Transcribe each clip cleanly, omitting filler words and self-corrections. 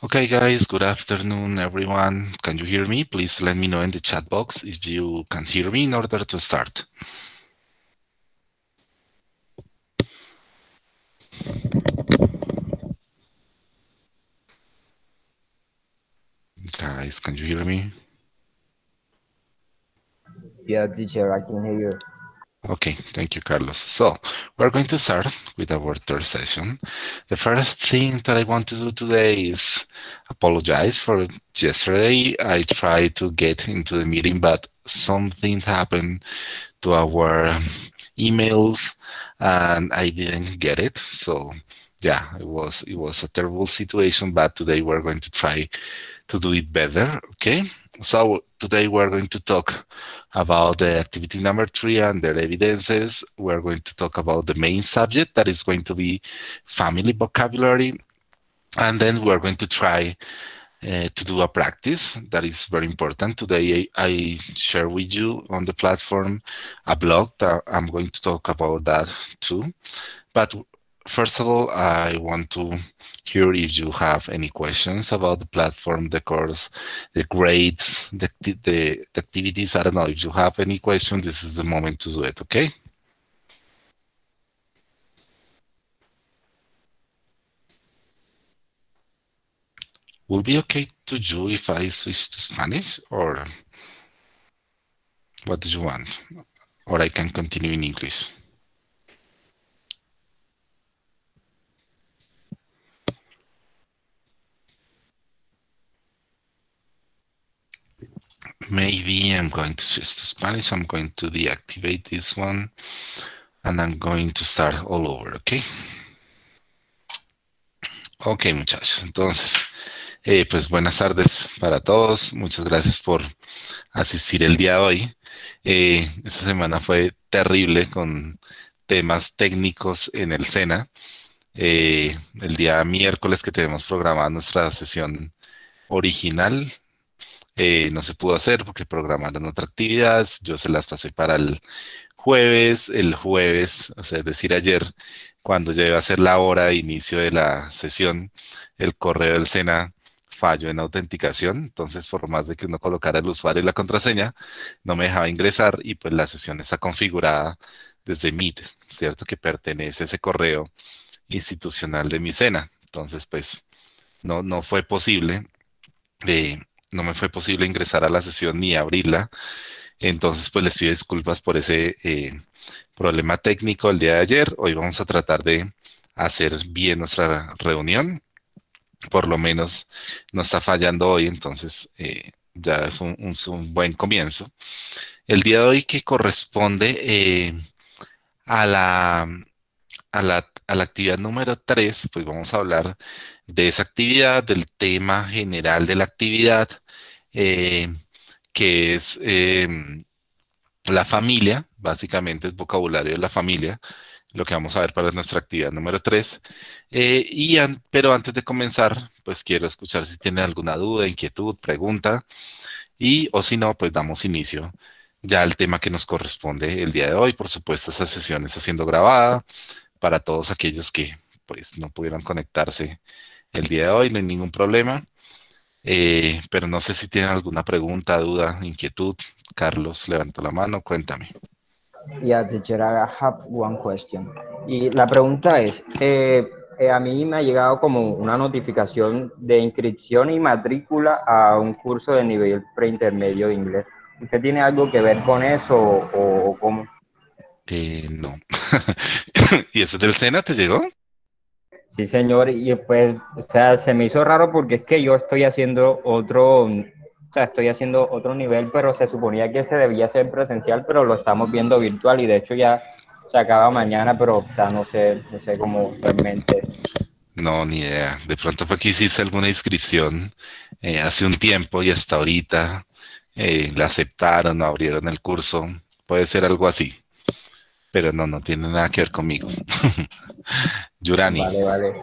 Okay, guys, good afternoon, everyone. Can you hear me? Please let me know in the chat box if you can hear me in order to start. Guys, can you hear me? Yeah, teacher, I can hear you. Okay, thank you, Carlos. So, we're going to start with our third session. The first thing that I want to do today is apologize for yesterday. I tried to get into the meeting, but something happened to our emails and I didn't get it. So, yeah, it was a terrible situation, but today we're going to try to do it better. Okay. So today we're going to talk about the activity number 3 and their evidences. We're going to talk about the main subject that is going to be family vocabulary. And then we're going to try to do a practice that is very important. Today, I share with you on the platform a blog that I'm going to talk about that too. But first of all, I want to hear if you have any questions about the platform, the course, the grades, the activities. I don't know if you have any question. This is the moment to do it. Okay. Will be okay to you if I switch to Spanish, or what do you want? Or I can continue in English. Maybe I'm going to switch to Spanish. I'm going to deactivate this one and I'm going to start all over, okay? Ok, muchachos. Entonces, pues buenas tardes para todos. Muchas gracias por asistir el día de hoy. Esta semana fue terrible con temas técnicos en el SENA. El día miércoles que tenemos programada nuestra sesión original, no se pudo hacer porque programaron otra actividad. Yo se las pasé para el jueves, o sea, es decir, ayer, cuando ya iba a ser la hora de inicio de la sesión, el correo del SENA falló en autenticación, entonces por más de que uno colocara el usuario y la contraseña, no me dejaba ingresar y pues la sesión está configurada desde Meet, ¿cierto? Que pertenece a ese correo institucional de mi SENA. Entonces, pues no fue posible, eh, no me fue posible ingresar a la sesión ni abrirla. Entonces, pues les pido disculpas por ese problema técnico el día de ayer. Hoy vamos a tratar de hacer bien nuestra reunión. Por lo menos no está fallando hoy, entonces ya es un buen comienzo. El día de hoy que corresponde a la, a la actividad número 3, pues vamos a hablar de esa actividad, del tema general de la actividad, eh, que es la familia, básicamente es vocabulario de la familia, lo que vamos a ver para nuestra actividad número 3. Pero antes de comenzar, pues quiero escuchar si tienen alguna duda, inquietud, pregunta, y o si no, pues damos inicio ya al tema que nos corresponde el día de hoy. Por supuesto, esta sesión está siendo grabada para todos aquellos que pues no pudieron conectarse el día de hoy, no hay ningún problema. Pero no sé si tienen alguna pregunta, duda, inquietud. Carlos levantó la mano, cuéntame. Yeah, teacher, I have one question. Y la pregunta es, a mí me ha llegado como una notificación de inscripción y matrícula a un curso de nivel preintermedio de inglés. ¿Usted tiene algo que ver con eso o cómo? No. ¿Y ese del SENA te llegó? Sí, señor, y pues, o sea, se me hizo raro porque es que yo estoy haciendo otro, o sea, estoy haciendo otro nivel, pero se suponía que se debía hacer presencial, pero lo estamos viendo virtual y de hecho ya se acaba mañana, pero ya no sé cómo realmente. No, ni idea. De pronto fue que hiciste alguna inscripción hace un tiempo y hasta ahorita la aceptaron o abrieron el curso. Puede ser algo así, pero no tiene nada que ver conmigo. Yurani, Vale, vale.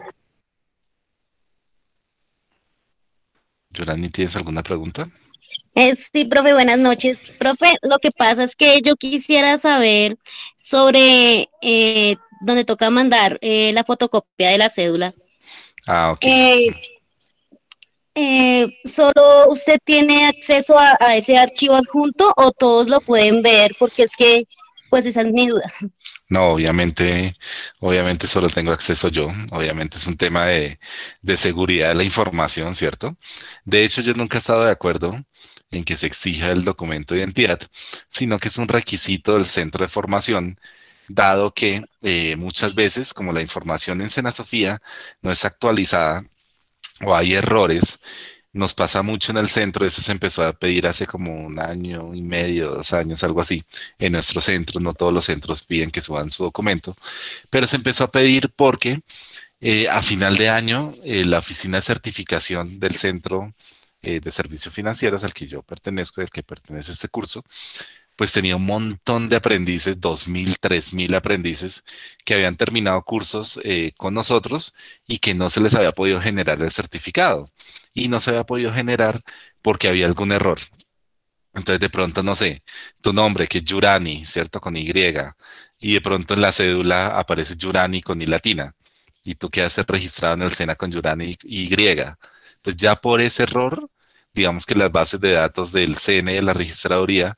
Yurani, ¿tienes alguna pregunta? Sí, profe, buenas noches. Profe, lo que pasa es que yo quisiera saber sobre dónde toca mandar la fotocopia de la cédula. Ah, ok. Eh, ¿Solo usted tiene acceso a ese archivo adjunto o todos lo pueden ver? Porque es que, pues esa es mi duda. No, obviamente solo tengo acceso yo. Obviamente es un tema de seguridad de la información, ¿cierto? De hecho, yo nunca he estado de acuerdo en que se exija el documento de identidad, sino que es un requisito del centro de formación, dado que muchas veces, como la información en Sena Sofía no es actualizada o hay errores, nos pasa mucho en el centro, eso se empezó a pedir hace como 1 año y medio, 2 años, algo así, en nuestro centro, no todos los centros piden que suban su documento, pero se empezó a pedir porque a final de año la oficina de certificación del centro de servicios financieros al que yo pertenezco, al que pertenece este curso, pues tenía un montón de aprendices, 2.000, 3.000 aprendices que habían terminado cursos con nosotros y que no se les había podido generar el certificado. Y no se había podido generar porque había algún error. Entonces de pronto, no sé, tu nombre que es Yurani, ¿cierto? Con Y. Y de pronto en la cédula aparece Yurani con I latina. Y tú quedas registrado en el SENA con Yurani Y. Entonces ya por ese error, digamos que las bases de datos del CNE, de la registraduría,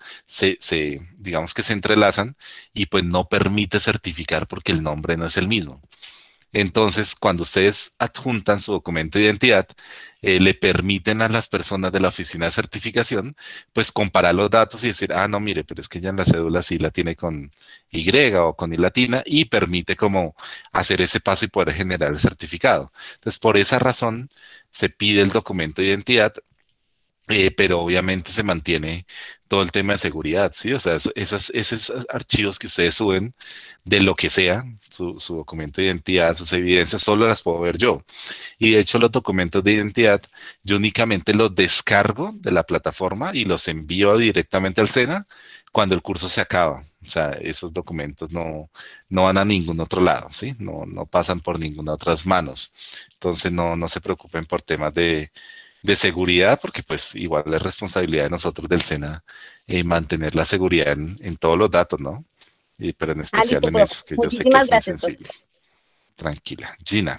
digamos que se entrelazan y pues no permite certificar porque el nombre no es el mismo. Entonces, cuando ustedes adjuntan su documento de identidad, le permiten a las personas de la oficina de certificación, pues comparar los datos y decir, ah, no, mire, pero es que ya en la cédula sí la tiene con Y o con I latina y permite como hacer ese paso y poder generar el certificado. Entonces, por esa razón, se pide el documento de identidad, pero obviamente se mantiene todo el tema de seguridad, ¿sí? O sea, esos archivos que ustedes suben de lo que sea, su documento de identidad, sus evidencias, solo las puedo ver yo. Y de hecho los documentos de identidad yo únicamente los descargo de la plataforma y los envío directamente al SENA cuando el curso se acaba. O sea, esos documentos no van a ningún otro lado, ¿sí? No pasan por ninguna otras manos. Entonces no se preocupen por temas de seguridad, porque pues igual es responsabilidad de nosotros del SENA mantener la seguridad en todos los datos, ¿no? Pero en Ah, especial listo, en profe. eso, que yo sé que Muchísimas es muy gracias, profe. sensible. Tranquila. Gina.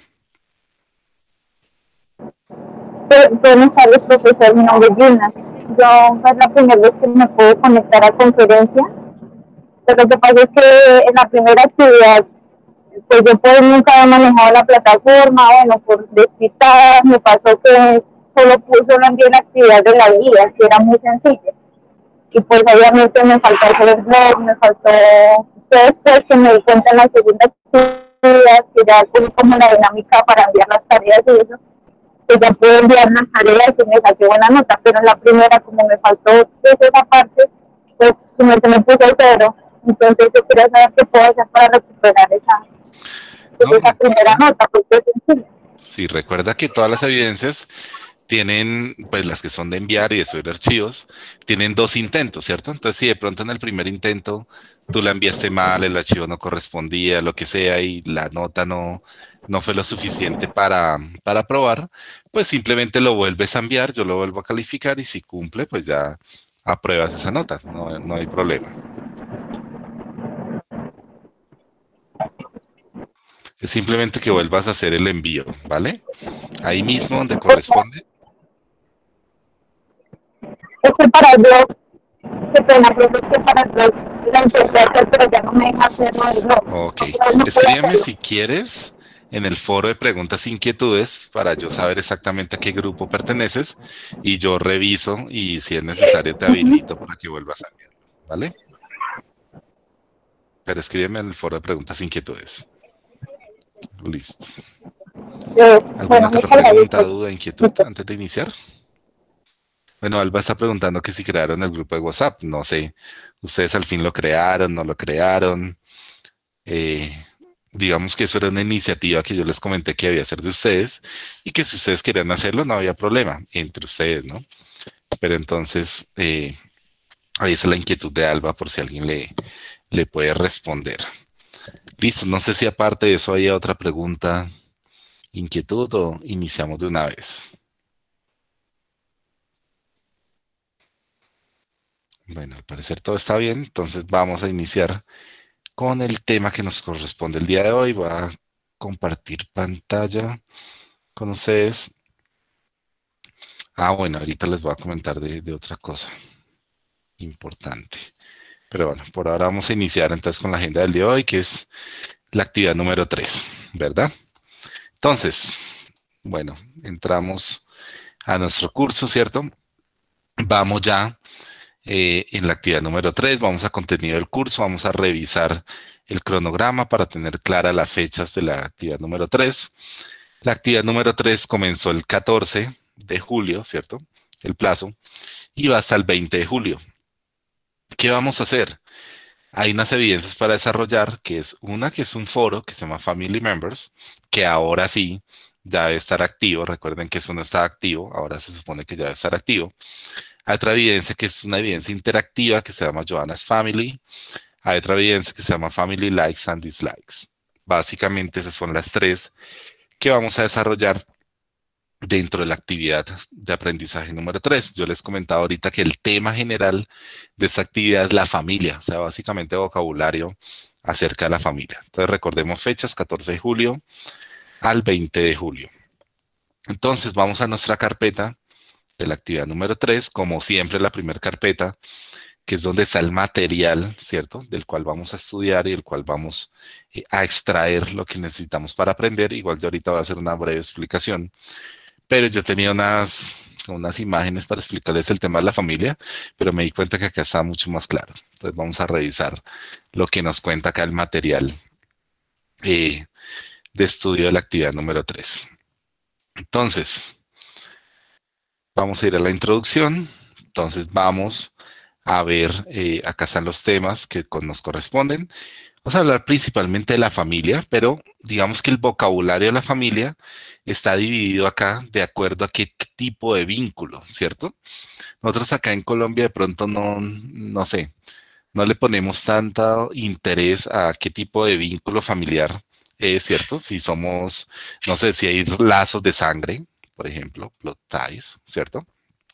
Buenas tardes, profesor. Mi nombre es Gina. Yo es la primera vez que me puedo conectar a conferencia. Pero lo que pasa es que en la primera actividad, pues yo pues nunca he manejado la plataforma. Bueno, por despistada me pasó que solo envié la actividad de la guía, que era muy sencilla. Y pues obviamente me faltó hacer el blog, me faltó después que me di cuenta en la segunda actividad que ya tuve como la dinámica para enviar las tareas y eso, que ya puedo enviar las tareas y me saqué buena nota, pero en la primera como me faltó pues, esa parte, pues se me puso cero. Entonces yo quería saber qué puedo hacer para recuperar pues, No, esa primera nota, porque es sencilla. sí, recuerda que todas las evidencias tienen, pues las que son de enviar y de subir archivos, tienen dos intentos, ¿cierto? Entonces, si de pronto en el primer intento tú la enviaste mal, el archivo no correspondía, lo que sea, y la nota no fue lo suficiente para probar, pues simplemente lo vuelves a enviar, yo lo vuelvo a calificar y si cumple, pues ya apruebas esa nota, no hay problema. Es simplemente que vuelvas a hacer el envío, ¿vale? Ahí mismo donde corresponde. Eso para el blog, qué pena, pero es que para el blog la intenté hacer, pero ya no me deja hacerlo el blog. Ok, No puedo escríbeme hacerlo. si quieres en el foro de preguntas e inquietudes para yo saber exactamente a qué grupo perteneces y yo reviso y si es necesario te habilito para que vuelvas a enviarlo, ¿vale? Pero escríbeme en el foro de preguntas e inquietudes. Listo. ¿Alguna Bueno, otra muchas pregunta, gracias. duda, inquietud antes de iniciar? Bueno, Alba está preguntando que si crearon el grupo de WhatsApp. No sé, ustedes al fin lo crearon, no lo crearon. Eh, digamos que eso era una iniciativa que yo les comenté que debía ser de ustedes y que si ustedes querían hacerlo no había problema entre ustedes, ¿no? Pero entonces, ahí es la inquietud de Alba por si alguien le puede responder. Listo, no sé si aparte de eso hay otra pregunta, inquietud o iniciamos de una vez. Bueno, al parecer todo está bien, entonces vamos a iniciar con el tema que nos corresponde el día de hoy. Voy a compartir pantalla con ustedes. Ah, bueno, ahorita les voy a comentar de otra cosa importante. Pero bueno, por ahora vamos a iniciar entonces con la agenda del día de hoy, que es la actividad número 3, ¿verdad? Entonces, bueno, entramos a nuestro curso, ¿cierto? Vamos ya en la actividad número 3, vamos a contenido del curso, vamos a revisar el cronograma para tener claras las fechas de la actividad número 3. La actividad número 3 comenzó el 14 de julio, ¿cierto? El plazo, y va hasta el 20 de julio. ¿Qué vamos a hacer? Hay unas evidencias para desarrollar, que es una que es un foro que se llama Family Members, que ahora sí ya debe estar activo. Recuerden que eso no estaba activo, ahora se supone que ya debe estar activo. Hay otra evidencia que es una evidencia interactiva que se llama Joanna's Family. Hay otra evidencia que se llama Family Likes and Dislikes. Básicamente esas son las tres que vamos a desarrollar dentro de la actividad de aprendizaje número 3. Yo les comentaba ahorita que el tema general de esta actividad es la familia, o sea, básicamente vocabulario acerca de la familia. Entonces recordemos fechas, 14 de julio al 20 de julio. Entonces vamos a nuestra carpeta de la actividad número 3, como siempre la primera carpeta, que es donde está el material, ¿cierto? Del cual vamos a estudiar y del cual vamos a extraer lo que necesitamos para aprender. Igual yo ahorita voy a hacer una breve explicación, pero yo tenía unas imágenes para explicarles el tema de la familia, pero me di cuenta que acá está mucho más claro. Entonces vamos a revisar lo que nos cuenta acá el material eh, de estudio de la actividad número 3. Entonces, vamos a ir a la introducción. Entonces vamos a ver, acá están los temas que nos corresponden. Vamos a hablar principalmente de la familia, pero digamos que el vocabulario de la familia está dividido acá de acuerdo a qué tipo de vínculo, ¿cierto? Nosotros acá en Colombia de pronto no sé, no le ponemos tanto interés a qué tipo de vínculo familiar es, ¿cierto? Si somos, no sé, si hay lazos de sangre, por ejemplo, blood ties, ¿cierto?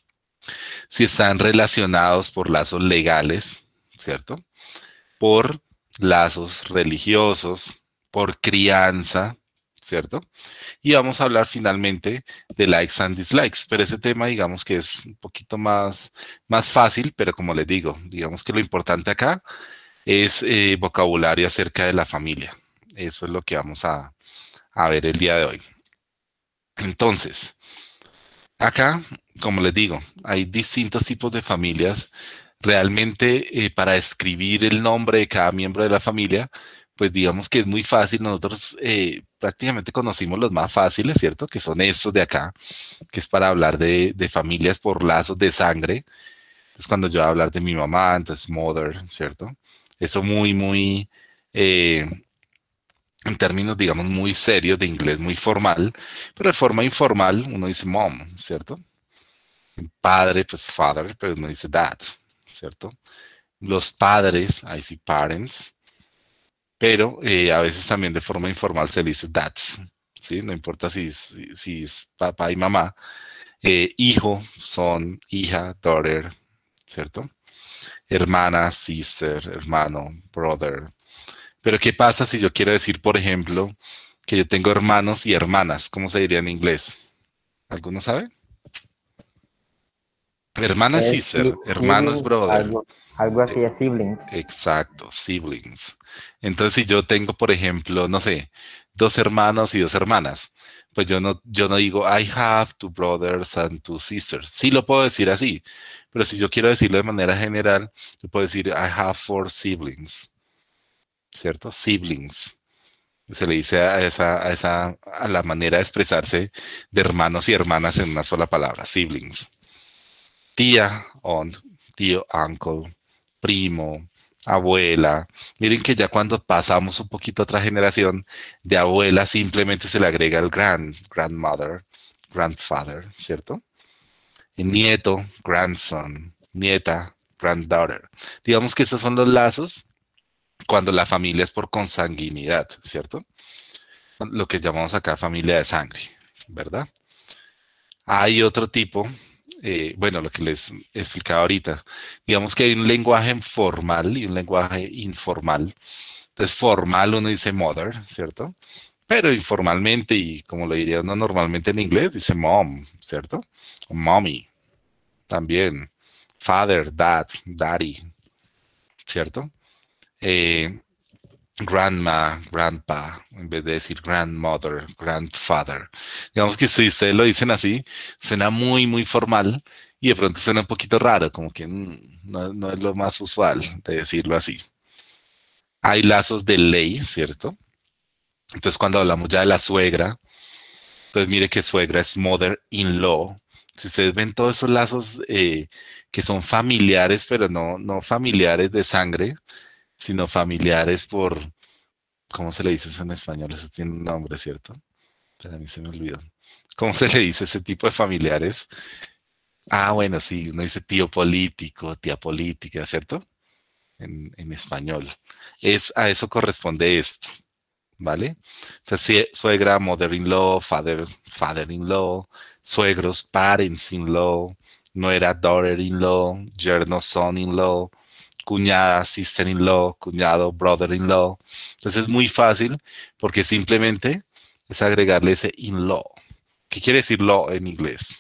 Si están relacionados por lazos legales, ¿cierto? Por lazos religiosos, por crianza, ¿cierto? Y vamos a hablar finalmente de likes and dislikes, pero ese tema digamos que es un poquito más fácil, pero como les digo, digamos que lo importante acá es vocabulario acerca de la familia. Eso es lo que vamos a ver el día de hoy. Entonces, acá, como les digo, hay distintos tipos de familias. Realmente, para escribir el nombre de cada miembro de la familia, pues digamos que es muy fácil. Nosotros prácticamente conocimos los más fáciles, ¿cierto? Que son estos de acá, que es para hablar de familias por lazos de sangre. Es cuando yo voy a hablar de mi mamá, entonces mother, ¿cierto? Eso muy, eh, en términos, digamos, muy serios de inglés, muy formal, pero de forma informal uno dice mom, ¿cierto? Padre, pues father, pero uno dice dad, ¿cierto? Los padres, ahí sí parents, pero a veces también de forma informal se le dice dads, ¿sí? No importa si es papá y mamá. Hijo son hija, daughter, ¿cierto? Hermana, sister, hermano, brother. Pero ¿qué pasa si yo quiero decir, por ejemplo, que yo tengo hermanos y hermanas? ¿Cómo se diría en inglés? ¿Alguno sabe? Hermana es sister, hermano es Siblings, brother. algo así de siblings. Exacto, siblings. Entonces, si yo tengo, por ejemplo, no sé, dos hermanos y dos hermanas, pues yo no digo I have two brothers and two sisters. Sí lo puedo decir así, pero si yo quiero decirlo de manera general, yo puedo decir I have four siblings, ¿cierto? Siblings. Se le dice a la manera de expresarse de hermanos y hermanas en una sola palabra, siblings. Tía, aunt, tío, uncle, primo, abuela. Miren que ya cuando pasamos un poquito a otra generación, de abuela simplemente se le agrega el grandmother, grandfather, ¿cierto? Y nieto, grandson, nieta, granddaughter. Digamos que esos son los lazos cuando la familia es por consanguinidad, ¿cierto? Lo que llamamos acá familia de sangre, ¿verdad? Hay otro tipo, bueno, lo que les explicaba ahorita, digamos que hay un lenguaje formal y un lenguaje informal. Entonces, formal uno dice mother, ¿cierto? pero informalmente y como lo diría uno normalmente en inglés, dice mom, ¿cierto? O mommy, también. Father, dad, daddy, ¿cierto? Eh, grandma, grandpa, en vez de decir grandmother, grandfather. Digamos que si ustedes lo dicen así, suena muy, muy formal y de pronto suena un poquito raro, como que no es lo más usual de decirlo así. Hay lazos de ley, ¿cierto? Entonces cuando hablamos ya de la suegra, entonces mire que suegra es mother-in-law. Si ustedes ven todos esos lazos que son familiares, pero no familiares de sangre, sino familiares por, ¿cómo se le dice eso en español? Eso tiene un nombre, ¿cierto? Pero a mí se me olvidó. ¿Cómo se le dice ese tipo de familiares? Ah, bueno, sí, uno dice tío político, tía política, ¿cierto? En español. A eso corresponde esto, ¿vale? Entonces, suegra, mother-in-law, father-in-law, suegros, parents-in-law, nuera, daughter-in-law, yerno, son-in-law, cuñada, sister-in-law, cuñado, brother-in-law. Entonces es muy fácil porque simplemente es agregarle ese in-law. ¿Qué quiere decir law en inglés?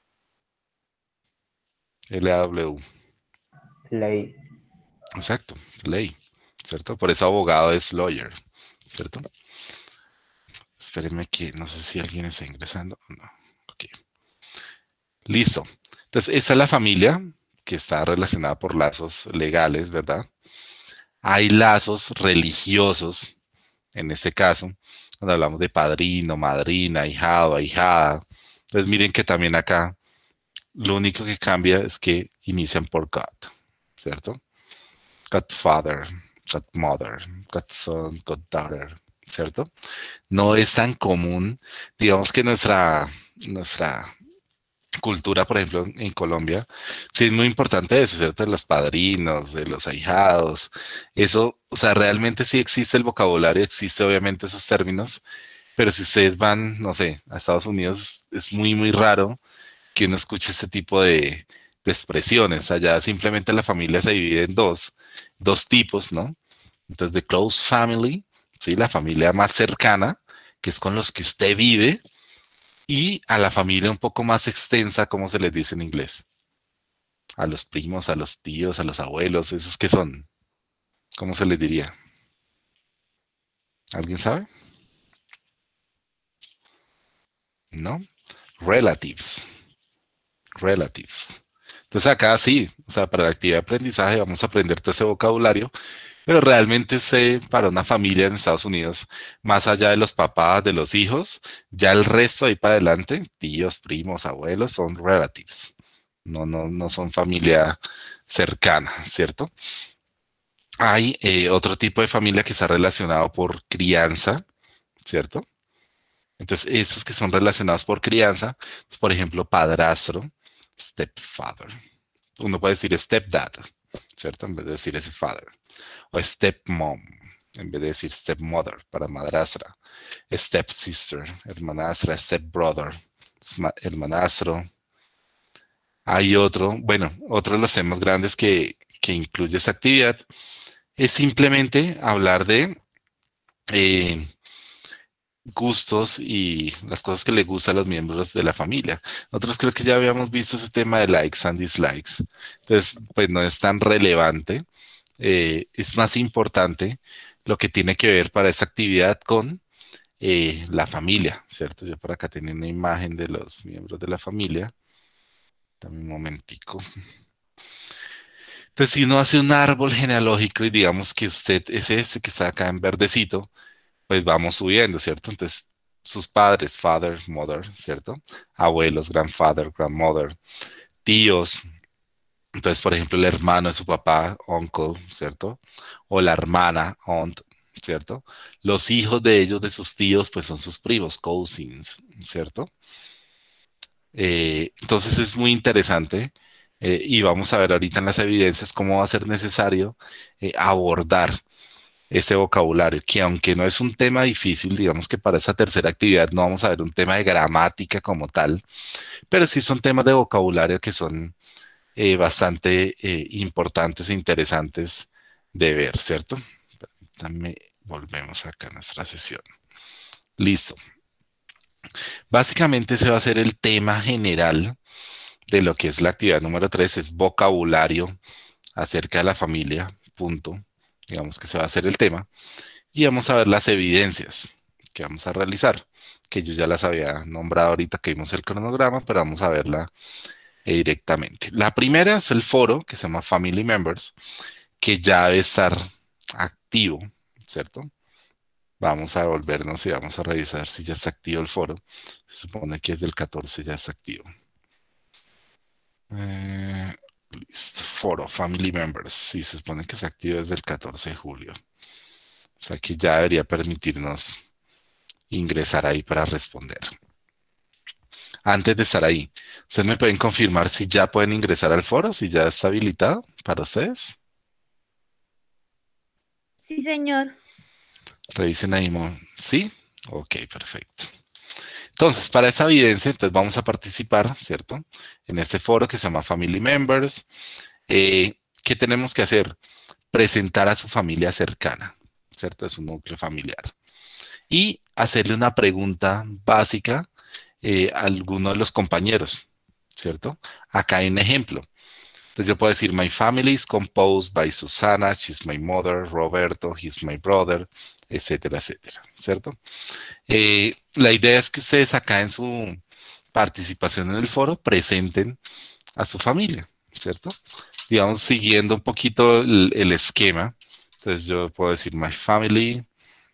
L-A-W. Ley. Exacto, ley, ¿cierto? Por eso abogado es lawyer, ¿cierto? Espérenme que no sé si alguien está ingresando o no. Ok. Listo. Entonces, esta es la familia que está relacionada por lazos legales, ¿verdad? Hay lazos religiosos, en este caso, cuando hablamos de padrino, madrina, ahijado, ahijada. Entonces, miren que también acá lo único que cambia es que inician por God, ¿cierto? Godfather, Godmother, Godson, Goddaughter, ¿cierto? No es tan común, digamos que nuestra cultura, por ejemplo, en Colombia, sí es muy importante eso, ¿cierto? De los padrinos, de los ahijados, eso, o sea, realmente sí existe el vocabulario, existe obviamente esos términos, pero si ustedes van, no sé, a Estados Unidos, es muy, muy raro que uno escuche este tipo de expresiones. Allá simplemente la familia se divide en dos tipos, ¿no? Entonces, the close family, ¿sí? La familia más cercana, que es con los que usted vive, y a la familia un poco más extensa, como se les dice en inglés. A los primos, a los tíos, a los abuelos, esos que son, ¿cómo se les diría? ¿Alguien sabe? ¿No? Relatives. Relatives. Entonces acá sí, o sea, para la actividad de aprendizaje vamos a aprender todo ese vocabulario, pero realmente sé para una familia en Estados Unidos, más allá de los papás, de los hijos, ya el resto ahí para adelante, tíos, primos, abuelos, son relatives. No son familia cercana, ¿cierto? Hay otro tipo de familia que está relacionado por crianza, ¿cierto? Entonces, esos que son relacionados por crianza, pues, por ejemplo, padrastro, stepfather. Uno puede decir stepdad, ¿cierto? En vez de decir ese father. O stepmom, en vez de decir stepmother para madrastra. Stepsister, hermanastra. Stepbrother, hermanastro. Hay otro, bueno, otro de los temas grandes que incluye esta actividad es simplemente hablar de eh, gustos y las cosas que le gustan a los miembros de la familia. Nosotros creo que ya habíamos visto ese tema de likes and dislikes. Entonces, pues no es tan relevante. Es más importante lo que tiene que ver para esta actividad con la familia, ¿cierto? Yo por acá tenía una imagen de los miembros de la familia. Dame un momentico. Entonces, si uno hace un árbol genealógico y digamos que usted es este que está acá en verdecito, pues vamos subiendo, ¿cierto? Entonces, sus padres, father, mother, ¿cierto? Abuelos, grandfather, grandmother, tíos. Entonces, por ejemplo, el hermano de su papá, uncle, ¿cierto? O la hermana, aunt, ¿cierto? Los hijos de ellos, de sus tíos, pues son sus primos, cousins, ¿cierto? Entonces es muy interesante y vamos a ver ahorita en las evidencias cómo va a ser necesario abordar ese vocabulario, que aunque no es un tema difícil, digamos que para esta tercera actividad no vamos a ver un tema de gramática como tal, pero sí son temas de vocabulario que son bastante importantes e interesantes de ver, ¿cierto? También volvemos acá a nuestra sesión. Listo. Básicamente ese va a ser el tema general de lo que es la actividad número 3, es vocabulario acerca de la familia, punto. Digamos que se va a hacer el tema. Y vamos a ver las evidencias que vamos a realizar, que yo ya las había nombrado ahorita que vimos el cronograma, pero vamos a verla directamente. La primera es el foro que se llama Family Members, que ya debe estar activo, ¿cierto? Vamos a volvernos y vamos a revisar si ya está activo el foro. Se supone que es del 14, ya está activo. Listo, foro, Family Members. Sí, se supone que está activo desde el 14 de julio. O sea que ya debería permitirnos ingresar ahí para responder. Antes de estar ahí, ¿ustedes me pueden confirmar si ya pueden ingresar al foro, si ya está habilitado para ustedes? Sí, señor. Revisen ahí, ¿sí? Ok, perfecto. Entonces, para esa evidencia, entonces vamos a participar, ¿cierto? En este foro que se llama Family Members. ¿Qué tenemos que hacer? Presentar a su familia cercana, ¿cierto? A su núcleo familiar. Y hacerle una pregunta básica a alguno de los compañeros, ¿cierto? Acá hay un ejemplo. Entonces yo puedo decir, my family is composed by Susana, she's my mother, Roberto, he's my brother, etcétera, etcétera, ¿cierto? La idea es que ustedes acá en su participación en el foro presenten a su familia, ¿cierto? Digamos, siguiendo un poquito el esquema. Entonces yo puedo decir, my family,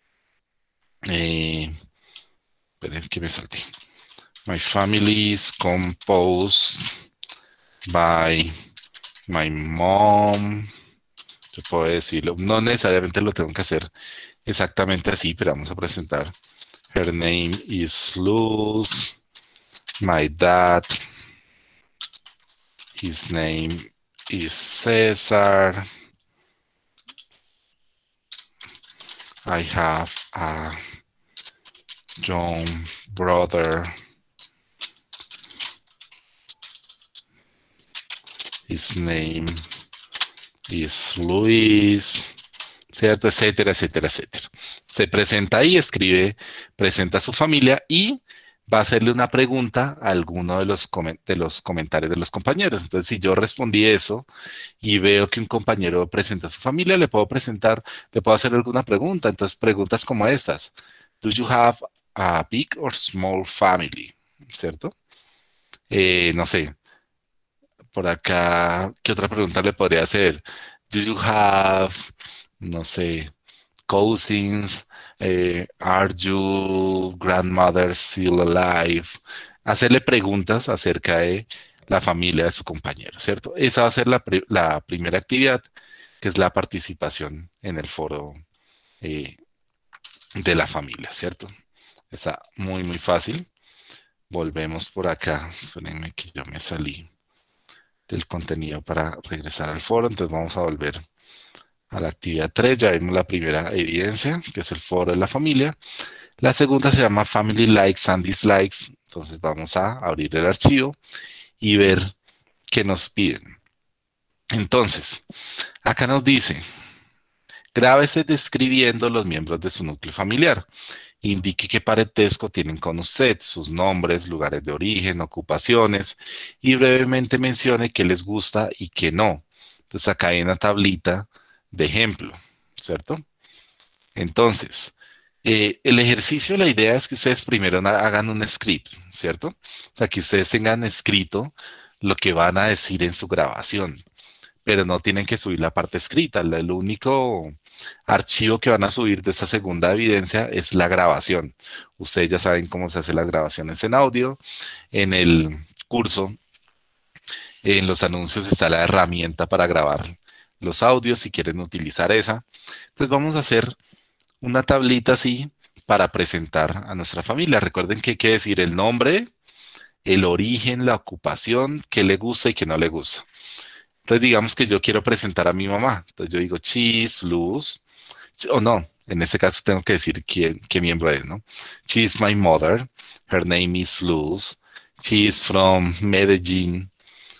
esperen que me salté. My family is composed by my mom. Yo puedo decirlo, no necesariamente lo tengo que hacer exactamente así, pero vamos a presentar. Her name is Luz. My dad, his name is Cesar. I have a young brother. His name is Luis, ¿cierto? Etcétera, etcétera, etcétera. Se presenta ahí, escribe, presenta a su familia y va a hacerle una pregunta a alguno de los comentarios de los compañeros. Entonces, si yo respondí eso y veo que un compañero presenta a su familia, le puedo hacer alguna pregunta. Entonces, preguntas como estas. Do you have a big or small family? ¿Cierto? No sé, por acá, ¿qué otra pregunta le podría hacer? Do you have, no sé, cousins? Are you grandmother still alive? Hacerle preguntas acerca de la familia de su compañero, ¿cierto? Esa va a ser la primera actividad, que es la participación en el foro eh, de la familia, ¿cierto? Está muy, muy fácil. Volvemos por acá. Espérenme que yo me salí del contenido para regresar al foro. Entonces vamos a volver a la actividad 3. Ya vimos la primera evidencia, que es el foro de la familia. La segunda se llama Family Likes and Dislikes. Entonces vamos a abrir el archivo y ver qué nos piden. Entonces, acá nos dice, grábese describiendo los miembros de su núcleo familiar. Indique qué parentesco tienen con usted, sus nombres, lugares de origen, ocupaciones, y brevemente mencione qué les gusta y qué no. Entonces acá hay una tablita de ejemplo, ¿cierto? Entonces, el ejercicio, la idea es que ustedes primero hagan un script, ¿cierto? O sea, que ustedes tengan escrito lo que van a decir en su grabación, pero no tienen que subir la parte escrita. El único archivo que van a subir de esta segunda evidencia es la grabación. Ustedes ya saben cómo se hacen las grabaciones en audio. En el curso, en los anuncios está la herramienta para grabar los audios si quieren utilizar esa. Entonces vamos a hacer una tablita así para presentar a nuestra familia. Recuerden que hay que decir el nombre, el origen, la ocupación, qué le gusta y qué no le gusta. Entonces digamos que yo quiero presentar a mi mamá. Entonces yo digo Cheese, Luz, o no, en este caso tengo que decir qué miembro es, ¿no? She is my mother. Her name is Luz. She is from Medellín.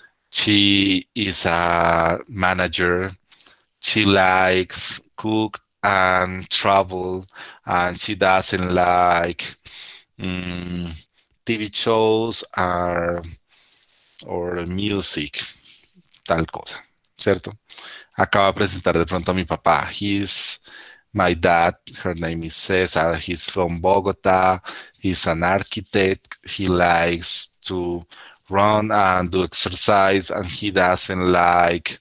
She is a manager. She likes cook and travel, and she doesn't like mm, TV shows or music, tal cosa, ¿cierto? Acaba de presentar de pronto a mi papá. He's my dad. Her name is Cesar. He's from Bogota. He's an architect. He likes to run and do exercise, and he doesn't like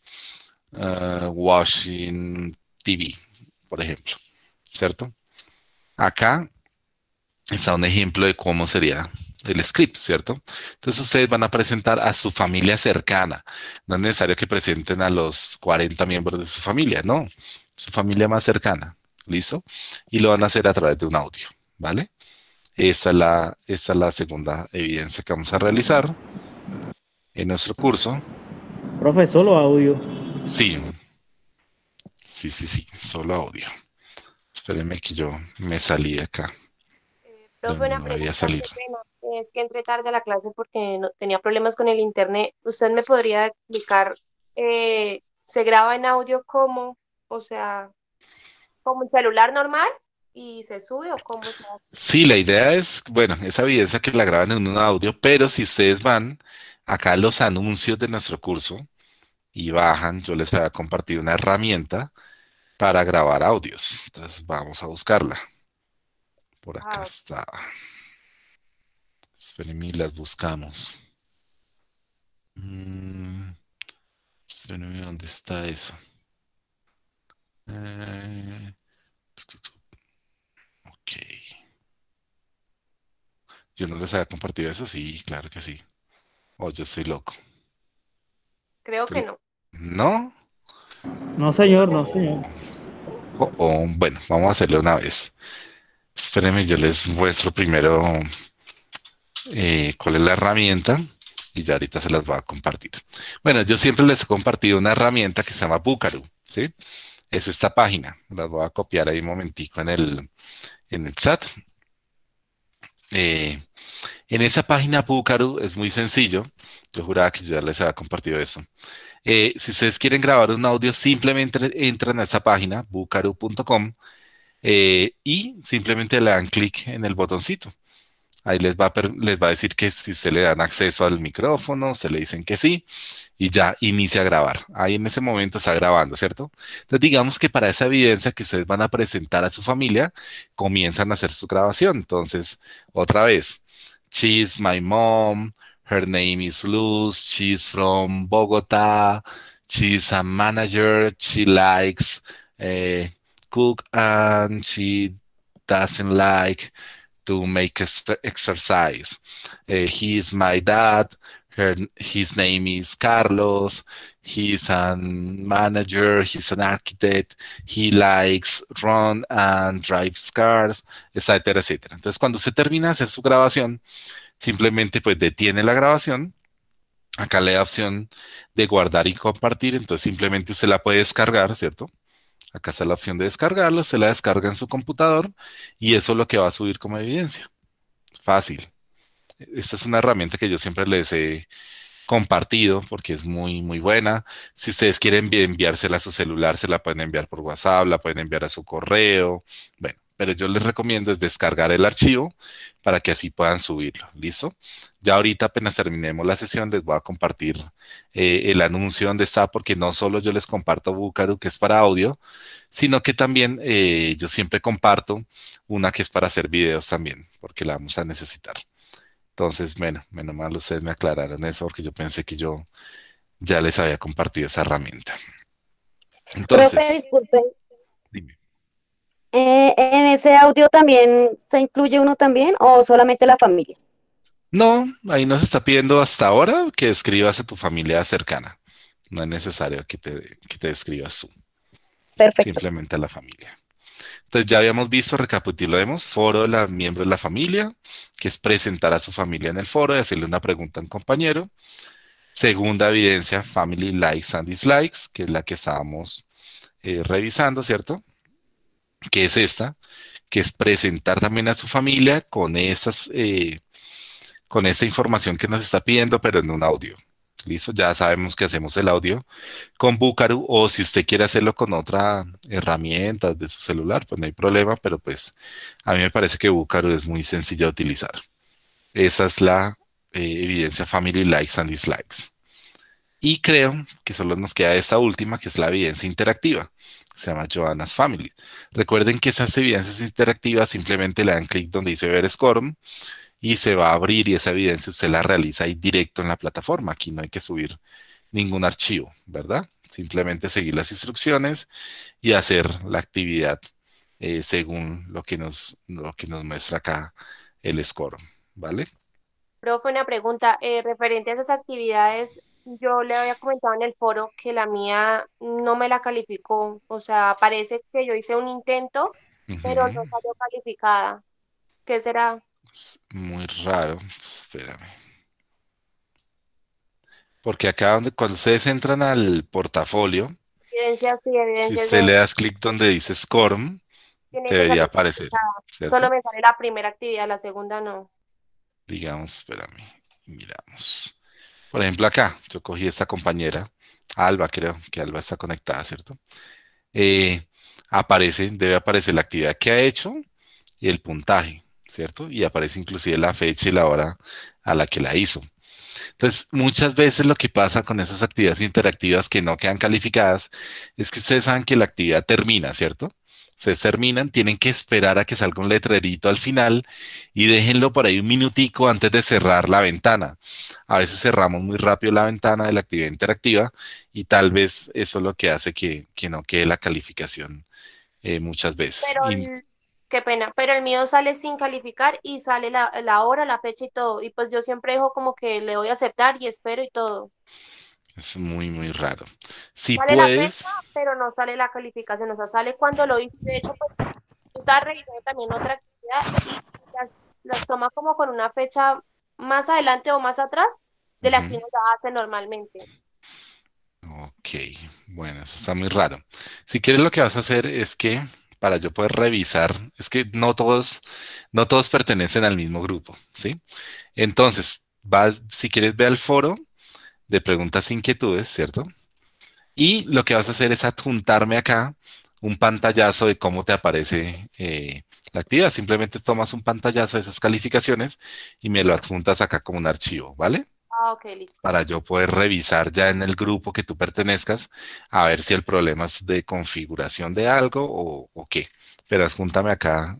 watching TV, por ejemplo, ¿cierto? Acá está un ejemplo de cómo sería el script, ¿cierto? Entonces ustedes van a presentar a su familia cercana. No es necesario que presenten a los 40 miembros de su familia, no. Su familia más cercana. ¿Listo? Y lo van a hacer a través de un audio, ¿vale? Esta es la segunda evidencia que vamos a realizar en nuestro curso. Profe, solo audio. Sí, sí, solo audio. Espérenme que yo me salí de acá, de Profe, donde una no debía pregunta, salir. qué pena. Es que entré tarde a la clase porque no, tenía problemas con el internet. ¿Usted me podría explicar, se graba en audio como, o sea, como un celular normal y se sube o cómo se hace? Sí, la idea es, bueno, esa evidencia que la graban en un audio, pero si ustedes van acá a los anuncios de nuestro curso y bajan, yo les voy a compartir una herramienta para grabar audios. Entonces vamos a buscarla. Por acá Ah, está. Espérenme, y las buscamos. Mm, Espérenme, ¿dónde está eso? Eh, ok. Yo no les había compartido eso, sí, claro que sí. Oh, yo soy loco. creo que no. ¿No? No, señor, no, señor. Bueno, vamos a hacerlo una vez. Espérenme, yo les muestro primero cuál es la herramienta y ya ahorita se las voy a compartir. Bueno, yo siempre les he compartido una herramienta que se llama Bucaro, ¿sí? Es esta página. Las voy a copiar ahí un momentico en el chat. Eh, en esa página Bucaro es muy sencillo. Yo juraba que ya les había compartido eso. Si ustedes quieren grabar un audio, simplemente entran a esa página, bucaro.com, y simplemente le dan clic en el botoncito. Ahí les va a decir que si se le dan acceso al micrófono, se le dicen que sí, y ya inicia a grabar. Ahí en ese momento está grabando, ¿cierto? Entonces digamos que para esa evidencia que ustedes van a presentar a su familia, comienzan a hacer su grabación. Entonces, otra vez, she's my mom, her name is Luz, she's from Bogota, she's a manager, she likes eh, cook and she doesn't like to make exercise. He is my dad. His name is Carlos. He's a manager. He's an architect. He likes run and drives cars, etcétera, etcétera. Entonces, cuando se termina de hacer su grabación, simplemente pues detiene la grabación. Acá le da opción de guardar y compartir. Entonces, simplemente usted la puede descargar, ¿cierto? Acá está la opción de descargarlo. Se la descarga en su computador y eso es lo que va a subir como evidencia. Fácil. Esta es una herramienta que yo siempre les he compartido porque es muy, muy buena. Si ustedes quieren enviársela a su celular, se la pueden enviar por WhatsApp, la pueden enviar a su correo. Bueno, pero yo les recomiendo es descargar el archivo para que así puedan subirlo. ¿Listo? Ya ahorita apenas terminemos la sesión les voy a compartir el anuncio donde está porque no solo yo les comparto Bucaro que es para audio, sino que también yo siempre comparto una que es para hacer videos también porque la vamos a necesitar. Entonces, bueno, menos mal ustedes me aclararon eso porque yo pensé que yo ya les había compartido esa herramienta. Profe, Entonces, disculpe, dime. ¿en ese audio también se incluye uno también o solamente la familia? No, ahí nos está pidiendo hasta ahora que escribas a tu familia cercana. No es necesario que te escribas tú, Perfecto. simplemente a la familia. Entonces ya habíamos visto, recapitulemos, foro de la miembro de la familia, que es presentar a su familia en el foro y hacerle una pregunta a un compañero. Segunda evidencia, family likes and dislikes, que es la que estábamos revisando, ¿cierto? Que es esta, que es presentar también a su familia con esta información que nos está pidiendo, pero en un audio, Listo, ya sabemos que hacemos el audio con Bucaro, o si usted quiere hacerlo con otra herramienta de su celular, pues no hay problema, pero pues a mí me parece que Bucaro es muy sencillo de utilizar. Esa es la evidencia Family Likes and Dislikes. Y creo que solo nos queda esta última, que es la evidencia interactiva. Se llama Joanna's Family. Recuerden que esas evidencias interactivas simplemente le dan clic donde dice ver Scorum y se va a abrir, y esa evidencia usted la realiza ahí directo en la plataforma. Aquí no hay que subir ningún archivo, ¿verdad? Simplemente seguir las instrucciones y hacer la actividad según lo que nos muestra acá el Scorum, ¿vale? Profe, una pregunta, referente a esas actividades, yo le había comentado en el foro que la mía no me la calificó, o sea, parece que yo hice un intento, pero Ujú. no salió calificada. ¿Qué será? Es muy raro. Espérame. Porque acá cuando ustedes entran al portafolio, Evidencias y si evidencias usted de le das clic donde dice SCORM, tiene que debería salir aparecer, calificada. Solo ¿cierto? me sale la primera actividad, la segunda no. Digamos, espérame, miramos. Por ejemplo, acá, yo cogí esta compañera, Alba, creo que Alba está conectada, ¿cierto? Eh, debe aparecer la actividad que ha hecho y el puntaje, ¿cierto? Y aparece inclusive la fecha y la hora a la que la hizo. Entonces, muchas veces lo que pasa con esas actividades interactivas que no quedan calificadas es que ustedes saben que la actividad termina, ¿cierto? Ustedes terminan, tienen que esperar a que salga un letrerito al final y déjenlo por ahí un minutico antes de cerrar la ventana. A veces cerramos muy rápido la ventana de la actividad interactiva y tal vez eso es lo que hace que no quede la calificación muchas veces. Pero, Y qué pena, pero el mío sale sin calificar y sale la hora, la fecha y todo. Y pues yo siempre dejo como que le doy a aceptar y espero y todo. es muy, muy raro. Si Sale la fecha, puedes, pero no sale la calificación, o sea, sale cuando lo hice. De hecho, pues yo estaba revisando también otra actividad y las toma como con una fecha más adelante o más atrás de la que ujú. uno la hace normalmente. Ok, bueno, eso está muy raro. Si quieres, lo que vas a hacer es que para yo poder revisar, es que no todos pertenecen al mismo grupo, ¿sí? Entonces, si quieres, ve al foro de preguntas e inquietudes, ¿cierto? Y lo que vas a hacer es adjuntarme acá un pantallazo de cómo te aparece la actividad. Simplemente tomas un pantallazo de esas calificaciones y me lo adjuntas acá como un archivo, ¿vale? Ah, ok, listo. Para yo poder revisar ya en el grupo que tú pertenezcas, a ver si el problema es de configuración de algo o qué. Pero adjúntame acá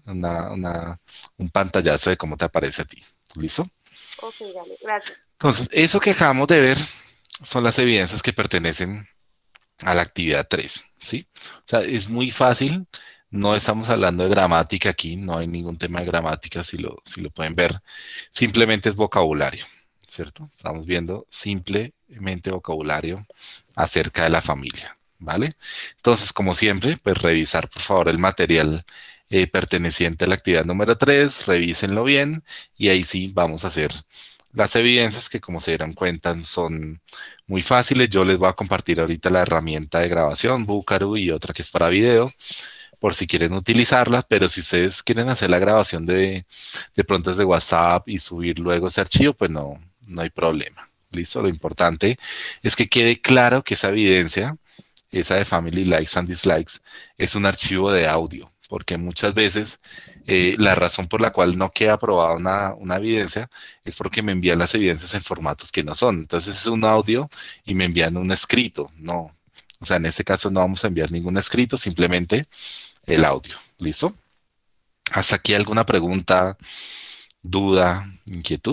un pantallazo de cómo te aparece a ti. ¿Listo? Ok, dale, gracias. Entonces, eso que acabamos de ver son las evidencias que pertenecen a la actividad 3, ¿sí? O sea, es muy fácil. No estamos hablando de gramática aquí, no hay ningún tema de gramática, si lo pueden ver. Simplemente es vocabulario, ¿cierto? Estamos viendo simplemente vocabulario acerca de la familia, ¿vale? Entonces, como siempre, pues revisar por favor el material perteneciente a la actividad número 3, revísenlo bien y ahí sí vamos a hacer las evidencias que, como se dieron cuenta, son muy fáciles. Yo les voy a compartir ahorita la herramienta de grabación, Bucaro, y otra que es para video, por si quieren utilizarla, pero si ustedes quieren hacer la grabación de pronto desde WhatsApp y subir luego ese archivo, pues no hay problema. Listo, lo importante es que quede claro que esa evidencia, esa de Family Likes and Dislikes, es un archivo de audio, porque muchas veces la razón por la cual no queda aprobada una evidencia es porque me envían las evidencias en formatos que no son. Entonces es un audio y me envían un escrito. No, o sea, en este caso no vamos a enviar ningún escrito, simplemente el audio. ¿Listo? ¿Hasta aquí alguna pregunta, duda, inquietud?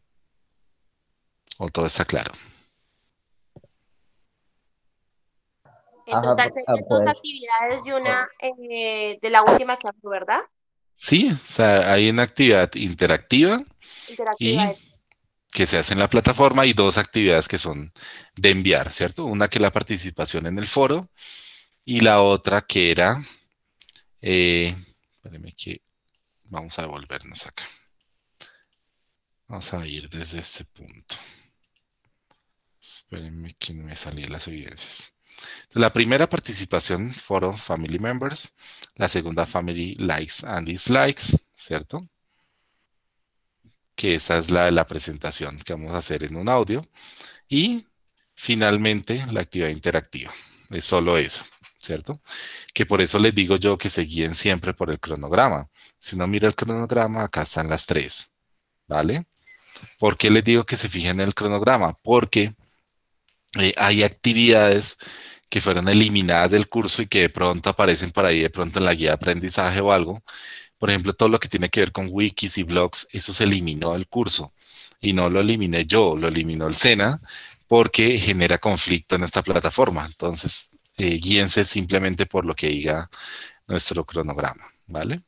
¿O todo está claro? En Ajá, total serían dos pues, actividades y una de la última que hago, ¿verdad? Sí, o sea, hay una actividad interactiva Interactiva. y que se hace en la plataforma y dos actividades que son de enviar, ¿cierto? Una que es la participación en el foro y la otra que era, espérame que vamos a devolvernos acá. Vamos a ir desde este punto. Espérenme que no me salían las evidencias. La primera participación, foro Family Members. La segunda, Family Likes and Dislikes, ¿cierto? Que esa es la de la presentación que vamos a hacer en un audio. Y finalmente la actividad interactiva. Es solo eso, ¿cierto? Que por eso les digo yo que se guíen siempre por el cronograma. Si uno mira el cronograma, acá están las tres, ¿vale? ¿Por qué les digo que se fijen en el cronograma? Porque hay actividades que fueron eliminadas del curso y que de pronto aparecen por ahí, de pronto en la guía de aprendizaje o algo. Por ejemplo, todo lo que tiene que ver con wikis y blogs, eso se eliminó del curso. Y no lo eliminé yo, lo eliminó el SENA porque genera conflicto en esta plataforma. Entonces, guíense simplemente por lo que diga nuestro cronograma, ¿vale?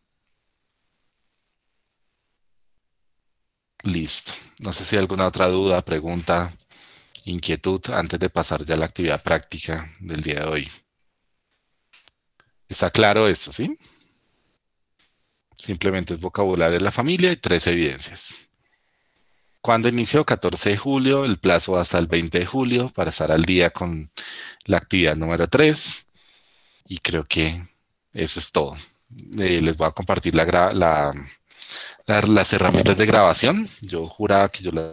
Listo. No sé si hay alguna otra duda, pregunta, inquietud antes de pasar ya a la actividad práctica del día de hoy. ¿Está claro eso, sí? Simplemente es vocabulario de la familia y tres evidencias. ¿Cuándo inició? 14 de julio, el plazo va hasta el 20 de julio para estar al día con la actividad número 3 y creo que eso es todo. Les voy a compartir las herramientas de grabación. Yo juraba que yo las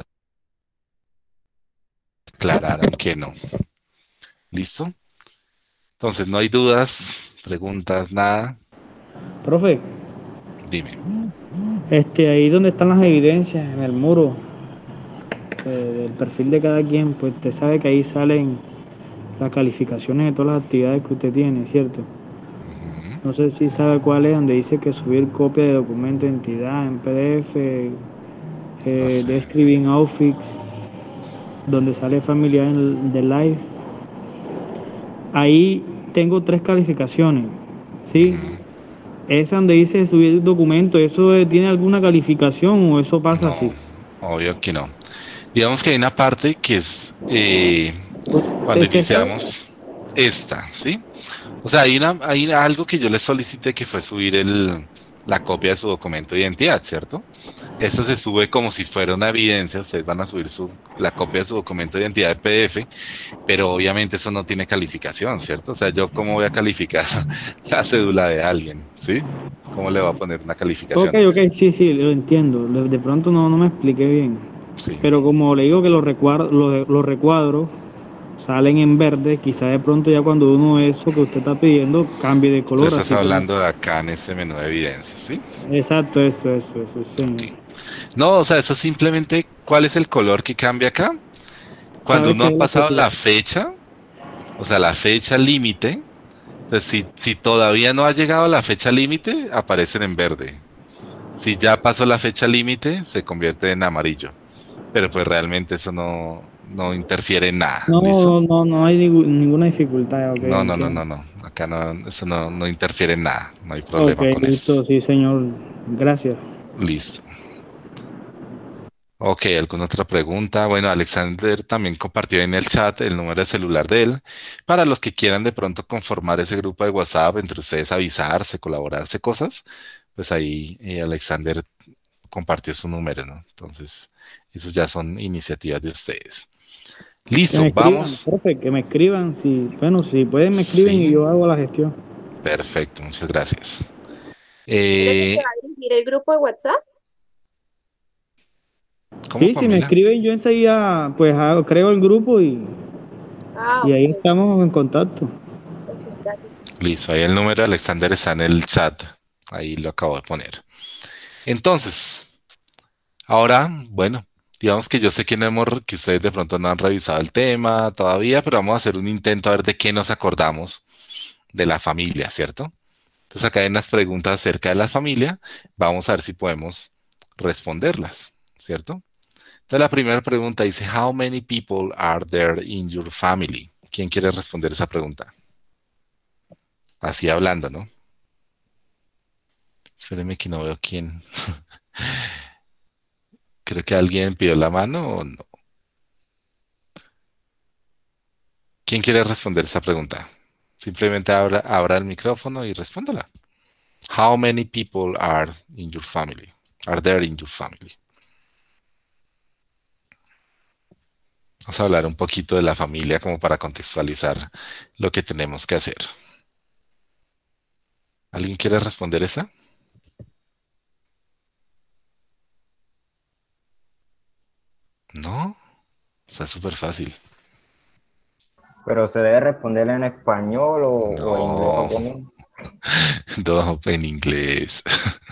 aclararan que no. ¿Listo? Entonces, no hay dudas, preguntas, nada. Profe, Dime. ahí donde están las evidencias, en el muro del perfil de cada quien, pues usted sabe que ahí salen las calificaciones de todas las actividades que usted tiene, ¿cierto? Ujú. No sé si sabe cuál es, donde dice que subir copia de documento de entidad en PDF, No de sé. escribir en Outfix, donde sale familiar de live. Ahí tengo 3 calificaciones, ¿sí? Ujú. Esa donde dice subir documento, ¿eso tiene alguna calificación o eso pasa así? No, obvio que no. Digamos que hay una parte que es cuando ¿Usted sabe? iniciamos esta, ¿sí? O sea, hay algo que yo les solicité que fue subir la copia de su documento de identidad, ¿cierto? Eso se sube como si fuera una evidencia. Ustedes van a subir la copia de su documento de identidad de PDF, pero obviamente eso no tiene calificación, ¿cierto? O sea, yo cómo voy a calificar la cédula de alguien, ¿sí? ¿Cómo le voy a poner una Ok, calificación? ok, sí, sí, lo entiendo. De pronto no me expliqué bien. Sí. Pero como le digo que los recuadros salen en verde, quizá de pronto ya cuando uno eso que usted está pidiendo cambie de Tú color, estás así como... hablando de acá en este menú de evidencias, ¿sí? Exacto, eso, Ok. señor. No, o sea, eso simplemente, ¿cuál es el color que cambia acá? Cada Cuando vez uno que ha ve la pasado copia. la fecha, o sea, la fecha límite, entonces si todavía no ha llegado a la fecha límite, aparecen en verde. Si ya pasó la fecha límite, se convierte en amarillo. Pero pues realmente eso no interfiere en nada, ¿listo? No hay ninguna dificultad, ok, No, no, no, entiendo. no, no. Acá no, eso no interfiere en nada. No hay Ok, problema con eso. listo, sí, señor. Gracias. Listo. Ok, ¿alguna otra pregunta? Bueno, Alexander también compartió en el chat el número de celular de él. Para los que quieran de pronto conformar ese grupo de WhatsApp, entre ustedes avisarse, colaborarse cosas, pues ahí Alexander compartió su número, ¿no? Entonces, esos ya son iniciativas de ustedes. Que Listo, me escriban, vamos. profe, que me escriban. Si, bueno, si pueden, me escriben y Sí, yo hago la gestión. perfecto, muchas gracias. ¿Eres el que Eh, va a dirigir el grupo de WhatsApp? ¿Cómo, Sí, si me Pamela? escriben, yo enseguida, pues creo el grupo Ah, y ok, ahí estamos en contacto. ok, gracias. Listo, ahí el número de Alexander está en el chat. Ahí lo acabo de poner. Entonces, ahora, bueno, digamos que yo sé que, que ustedes de pronto no han revisado el tema todavía, pero vamos a hacer un intento a ver de qué nos acordamos de la familia, ¿cierto? Entonces acá hay unas preguntas acerca de la familia. Vamos a ver si podemos responderlas, ¿cierto? Entonces la primera pregunta dice, How many people are there in your family? ¿Quién quiere responder esa pregunta? Así hablando, ¿no? Espéreme que no veo quién. Creo que alguien pidió la mano o no. ¿Quién quiere responder esa pregunta? Simplemente abra el micrófono y respóndala. How many people are in your family? Are there in your family? Vamos a hablar un poquito de la familia como para contextualizar lo que tenemos que hacer. ¿Alguien quiere responder esa? No, está súper fácil. Pero se debe responder en español o en inglés No, también. no, en inglés.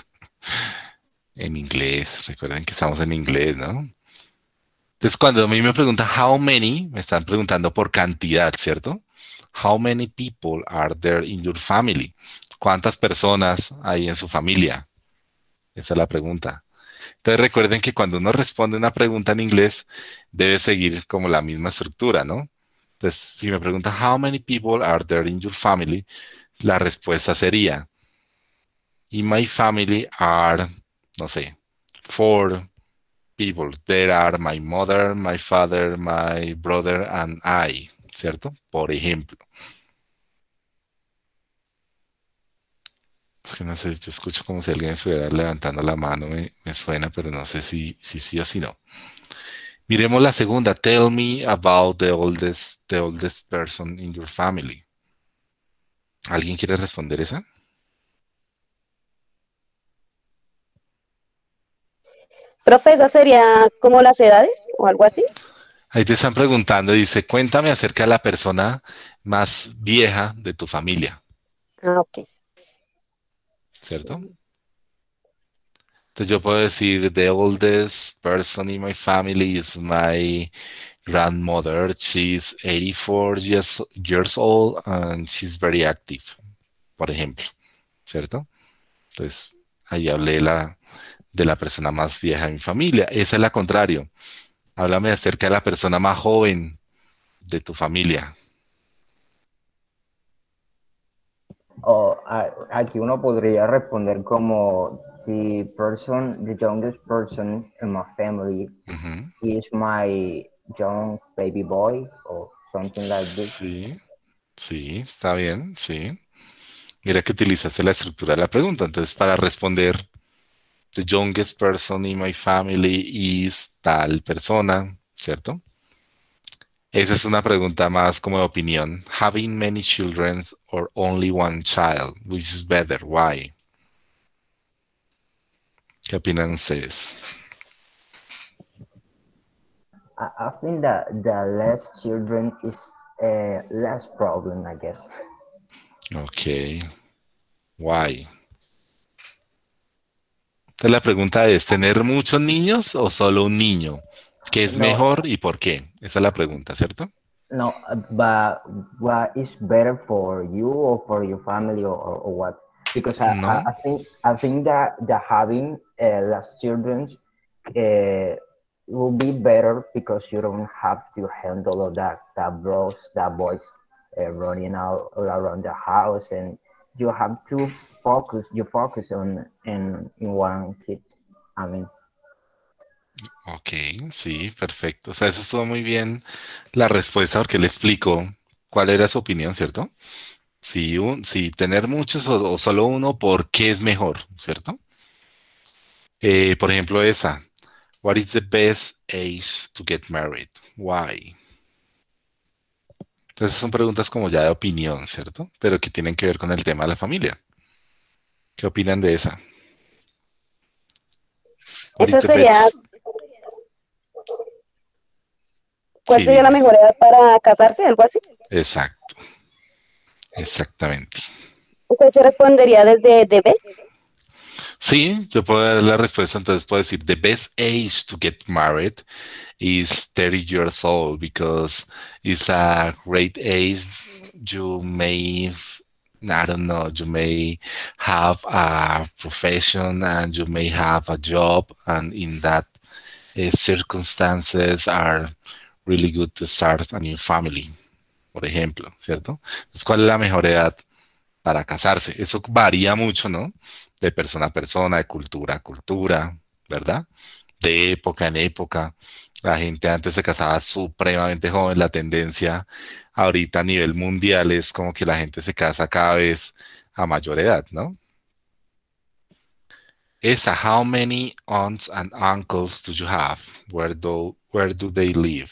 En inglés, recuerden que estamos en inglés, ¿no? Entonces, cuando a mí me preguntan how many, me están preguntando por cantidad, ¿cierto? How many people are there in your family? ¿Cuántas personas hay en su familia? Esa es la pregunta. Entonces, recuerden que cuando uno responde una pregunta en inglés, debe seguir como la misma estructura, ¿no? Entonces, si me pregunta how many people are there in your family, la respuesta sería in my family are, no sé, four people. There are my mother, my father, my brother, and I, ¿cierto? Por ejemplo. Es que no sé, yo escucho como si alguien estuviera levantando la mano, me suena, pero no sé si sí o si no. Miremos la segunda. Tell me about the oldest person in your family. ¿Alguien quiere responder esa? Profe, ¿esa sería como las edades o algo así? Ahí te están preguntando, dice, cuéntame acerca de la persona más vieja de tu familia, Ah, ok. ¿cierto? Entonces yo puedo decir, the oldest person in my family is my grandmother. She's 84 years old and she's very active, por ejemplo, ¿cierto? Entonces ahí hablé de la persona más vieja de mi familia. Esa es la contrario. Háblame acerca de la persona más joven de tu familia. Aquí uno podría responder como the youngest person in my family Ujú. is my young baby boy or something like this. Sí, sí, está bien, sí. Mira que utilizaste la estructura de la pregunta. Entonces, para responder, the youngest person in my family is tal persona, ¿cierto? Esa es una pregunta más como de opinión. Having many children or only one child, which is better? Why? ¿Qué opinan ustedes? I think that the less children is less problem, I guess. Ok. Why? Entonces la pregunta es, ¿tener muchos niños o solo un niño? ¿Qué es No, mejor y por qué? Esa es la pregunta, ¿cierto? no, but what is better for you or for your family or what? Because No. I think that having less children will be better because you don't have to handle all that boys running all around the house, and you have to focus on in one kid. I mean, Ok, sí, perfecto. O sea, eso estuvo muy bien la respuesta porque le explico cuál era su opinión, ¿cierto? Si tener muchos o solo uno, ¿por qué es mejor, ¿cierto? Por ejemplo, esa. What is the best age to get married? Why? Entonces son preguntas como ya de opinión, ¿cierto? Pero que tienen que ver con el tema de la familia. ¿Qué opinan de esa? What is Esa the sería, best? ¿cuál Sí, sería la dime. mejor edad para casarse? Algo así. Exacto, exactamente. Entonces yo respondería desde The Bets. Sí, yo puedo dar la respuesta, entonces puedo decir, the best age to get married is 30 years old because it's a great age. You may, I don't know, you may have a profession and you may have a job, and in that circumstances are really good to start a new family, por ejemplo, ¿cierto? Entonces, ¿cuál es la mejor edad para casarse? Eso varía mucho, ¿no? De persona a persona, de cultura a cultura, ¿verdad? De época en época. La gente antes se casaba supremamente joven. La tendencia ahorita a nivel mundial es como que la gente se casa cada vez a mayor edad, ¿no? Esta, how many aunts and uncles do you have? Where do they live?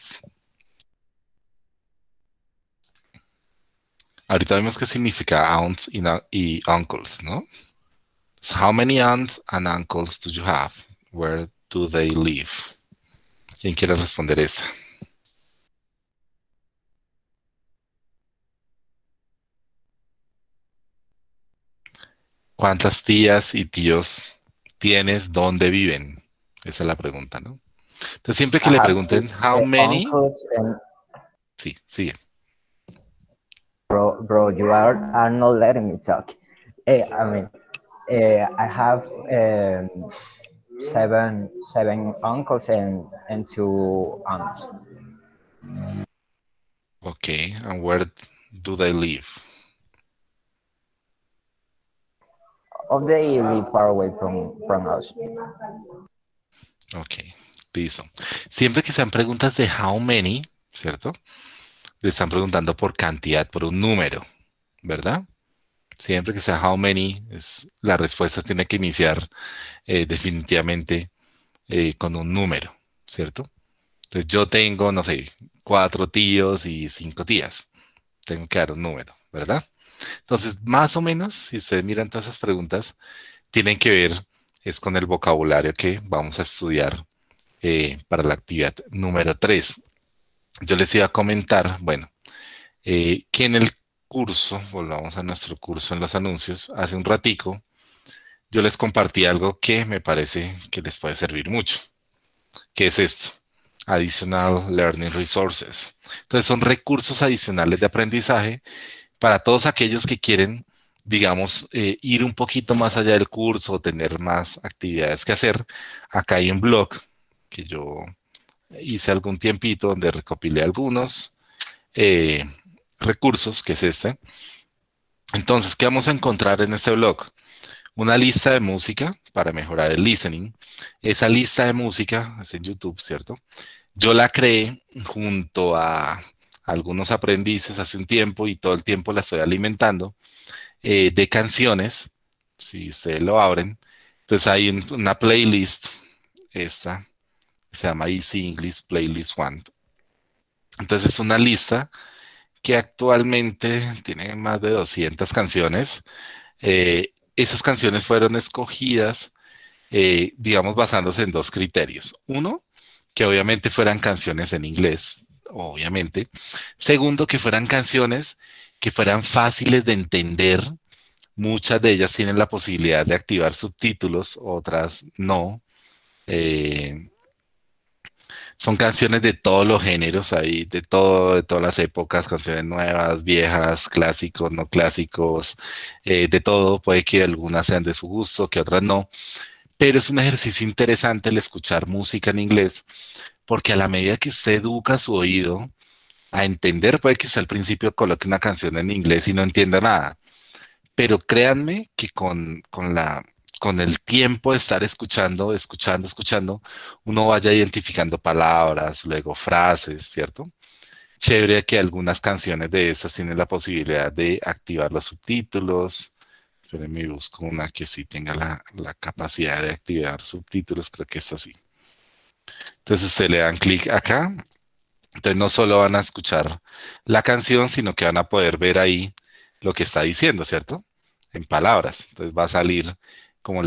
Ahorita vemos qué significa aunts y uncles, ¿no? So how many aunts and uncles do you have? Where do they live? ¿Quién quiere responder esta? ¿Cuántas tías y tíos tienes? ¿Dónde viven? Esa es la pregunta, ¿no? Entonces, siempre que I le have pregunten six how many, uncles and sí, sigue. bro, you are not letting me talk. I mean, I have seven uncles and two aunts. Okay, and where do they live? They live far away from us. Ok, listo. Siempre que sean preguntas de how many, ¿cierto? Le están preguntando por cantidad, por un número, ¿verdad? Siempre que sea how many, la respuesta tiene que iniciar definitivamente con un número, ¿cierto? Entonces yo tengo, no sé, 4 tíos y 5 tías. Tengo que dar un número, ¿verdad? Entonces, más o menos, si ustedes miran todas esas preguntas, tienen que ver es con el vocabulario que vamos a estudiar para la actividad número 3. Yo les iba a comentar, bueno, que en el curso, volvamos a nuestro curso en los anuncios, hace un ratico, yo les compartí algo que me parece que les puede servir mucho. ¿Qué es esto? Additional Learning Resources. Entonces son recursos adicionales de aprendizaje para todos aquellos que quieren, digamos, ir un poquito más allá del curso o tener más actividades que hacer. Acá hay un blog que yo hice algún tiempito donde recopilé algunos eh, recursos, que es este. Entonces, ¿qué vamos a encontrar en este blog? Una lista de música para mejorar el listening. Esa lista de música es en YouTube, ¿cierto? Yo la creé junto a algunos aprendices hace un tiempo y todo el tiempo la estoy alimentando de canciones. Si ustedes lo abren, entonces hay una playlist, esta se llama Easy English Playlist One. Entonces es una lista que actualmente tiene más de 200 canciones. Esas canciones fueron escogidas, digamos, basándose en 2 criterios. Uno, que obviamente fueran canciones en inglés, obviamente. Segundo, que fueran canciones que fueran fáciles de entender. Muchas de ellas tienen la posibilidad de activar subtítulos, otras no. Eh, Son canciones de todos los géneros, ahí, de todo, de todas las épocas, canciones nuevas, viejas, clásicos, no clásicos, de todo. Puede que algunas sean de su gusto, que otras no. Pero es un ejercicio interesante el escuchar música en inglés, porque a la medida que usted educa su oído a entender, puede que usted al principio coloque una canción en inglés y no entienda nada. Pero créanme que con el tiempo de estar escuchando, uno vaya identificando palabras, luego frases, ¿cierto? Chévere que algunas canciones de estas tienen la posibilidad de activar los subtítulos. Espérenme, busco una que sí tenga la capacidad de activar subtítulos, creo que es así. Entonces usted le dan clic acá, entonces no solo van a escuchar la canción, sino que van a poder ver ahí lo que está diciendo, ¿cierto? En palabras. Entonces va a salir como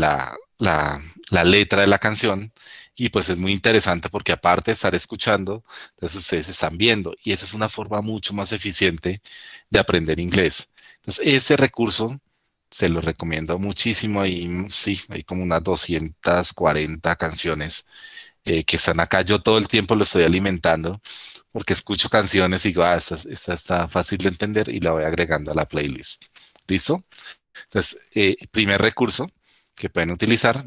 la letra de la canción y pues es muy interesante porque aparte de estar escuchando, entonces ustedes están viendo y esa es una forma mucho más eficiente de aprender inglés. Entonces este recurso se lo recomiendo muchísimo y sí, hay como unas 240 canciones que están acá. Yo todo el tiempo lo estoy alimentando porque escucho canciones y digo, esta está fácil de entender y la voy agregando a la playlist. ¿Listo? Entonces, primer recurso que pueden utilizar.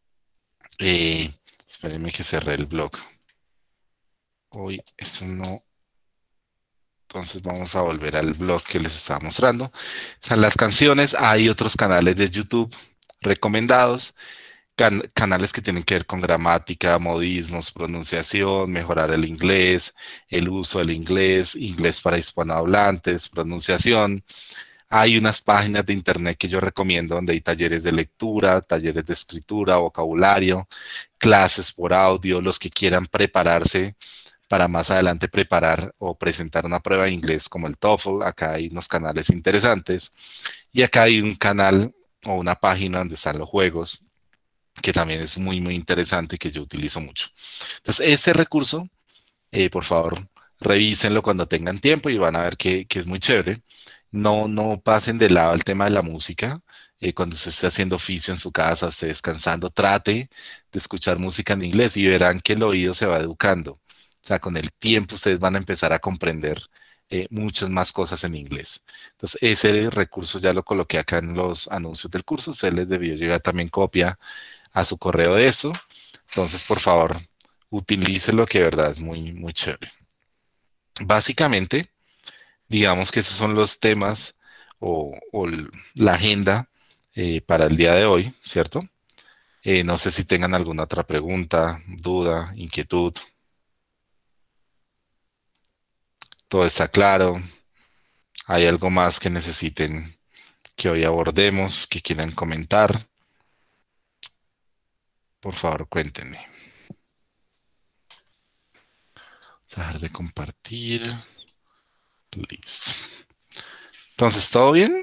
Espérenme que cerré el blog. Hoy esto no. Entonces vamos a volver al blog que les estaba mostrando. O sea, las canciones, hay otros canales de YouTube recomendados. Canales que tienen que ver con gramática, modismos, pronunciación, mejorar el inglés, el uso del inglés, inglés para hispanohablantes, pronunciación. Hay unas páginas de internet que yo recomiendo donde hay talleres de lectura, talleres de escritura, vocabulario, clases por audio, los que quieran prepararse para más adelante preparar o presentar una prueba de inglés como el TOEFL. Acá hay unos canales interesantes y acá hay un canal o una página donde están los juegos que también es muy, muy interesante que yo utilizo mucho. Entonces, este recurso, por favor, revísenlo cuando tengan tiempo y van a ver que es muy chévere. No pasen de lado el tema de la música. cuando se esté haciendo oficio en su casa, esté descansando, trate de escuchar música en inglés y verán que el oído se va educando. O sea, con el tiempo ustedes van a empezar a comprender muchas más cosas en inglés. Entonces, ese recurso ya lo coloqué acá en los anuncios del curso. Se les debió llegar también copia a su correo de eso. Entonces, por favor, utilícelo, que de verdad es muy, muy chévere. Básicamente, digamos que esos son los temas o la agenda para el día de hoy, ¿cierto? No sé si tengan alguna otra pregunta, duda, inquietud. Todo está claro. ¿Hay algo más que necesiten que hoy abordemos, que quieran comentar? Por favor, cuéntenme. Dejar de compartir. Listo. Entonces, ¿todo bien?